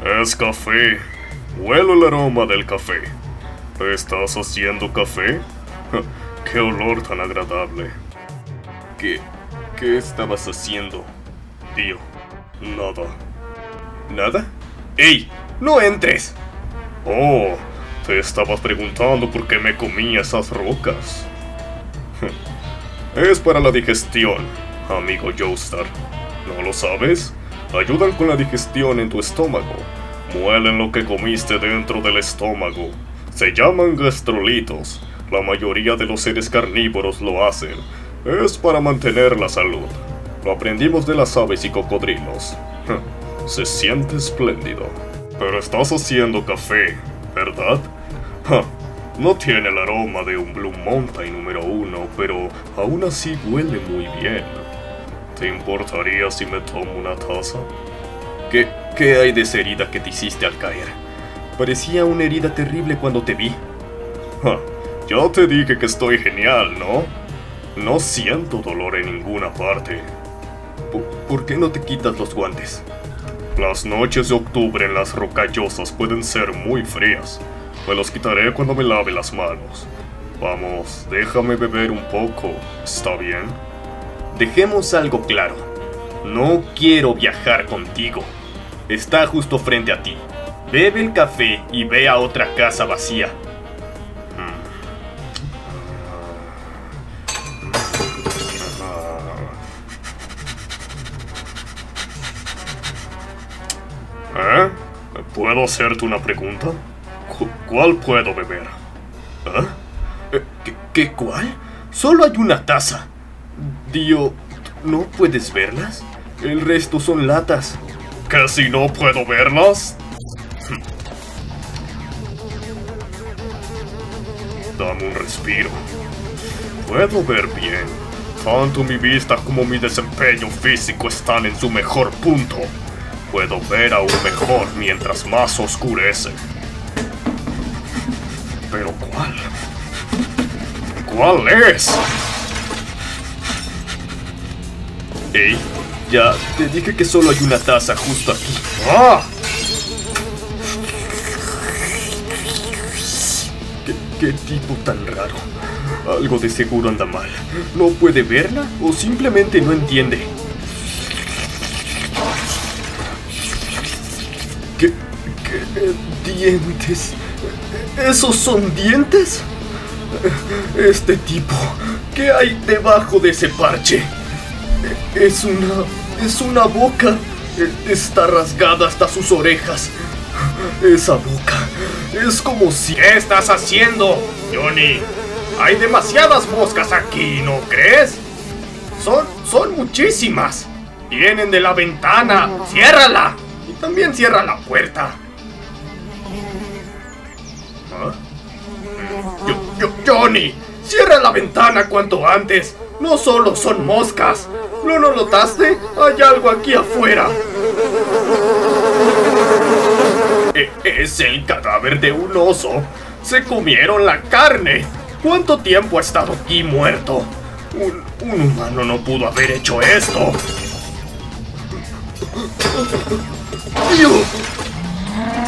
Es café. Huelo el aroma del café. ¿Estás haciendo café? ¡Qué olor tan agradable! ¿Qué estabas haciendo, tío? Nada. ¿Nada? ¡Ey! ¡No entres! Oh, te estabas preguntando por qué me comí esas rocas. Es para la digestión, amigo Joestar. ¿No lo sabes? Ayudan con la digestión en tu estómago. Muelen lo que comiste dentro del estómago. Se llaman gastrolitos. La mayoría de los seres carnívoros lo hacen. Es para mantener la salud. Lo aprendimos de las aves y cocodrilos. Se siente espléndido. Pero estás haciendo café, ¿verdad? No tiene el aroma de un Blue Mountain número 1, pero aún así huele muy bien. ¿Te importaría si me tomo una taza? ¿Qué hay de esa herida que te hiciste al caer? Parecía una herida terrible cuando te vi. Ya te dije que estoy genial, ¿no? No siento dolor en ninguna parte. ¿Por qué no te quitas los guantes? Las noches de octubre en las rocallosas pueden ser muy frías. Me los quitaré cuando me lave las manos. Vamos, déjame beber un poco, ¿está bien? Dejemos algo claro. No quiero viajar contigo. Está justo frente a ti. Bebe el café y ve a otra casa vacía. ¿Puedo hacerte una pregunta? ¿Cuál puedo beber? ¿Cuál? Solo hay una taza. Dio, ¿no puedes verlas? El resto son latas. ¿Que si no puedo verlas? Dame un respiro. Puedo ver bien. Tanto mi vista como mi desempeño físico están en su mejor punto. Puedo ver aún mejor mientras más oscurece. ¿Pero cuál? ¿Cuál es? Ey, ya te dije que solo hay una taza justo aquí. ¡Ah! ¿Qué tipo tan raro? Algo de seguro anda mal. ¿No puede verla o simplemente no entiende? ¿Qué dientes? ¿Esos son dientes? Este tipo, ¿qué hay debajo de ese parche? Es una boca. Está rasgada hasta sus orejas. Esa boca es como si... ¿Qué estás haciendo, Johnny? Hay demasiadas moscas aquí, ¿no crees? Son muchísimas. Vienen de la ventana. ¡Ciérrala! Y también cierra la puerta. Johnny, cierra la ventana cuanto antes. No solo son moscas. ¿No lo notaste? Hay algo aquí afuera. Es el cadáver de un oso. Se comieron la carne. ¿Cuánto tiempo ha estado aquí muerto? Un humano no pudo haber hecho esto. ¡Dios!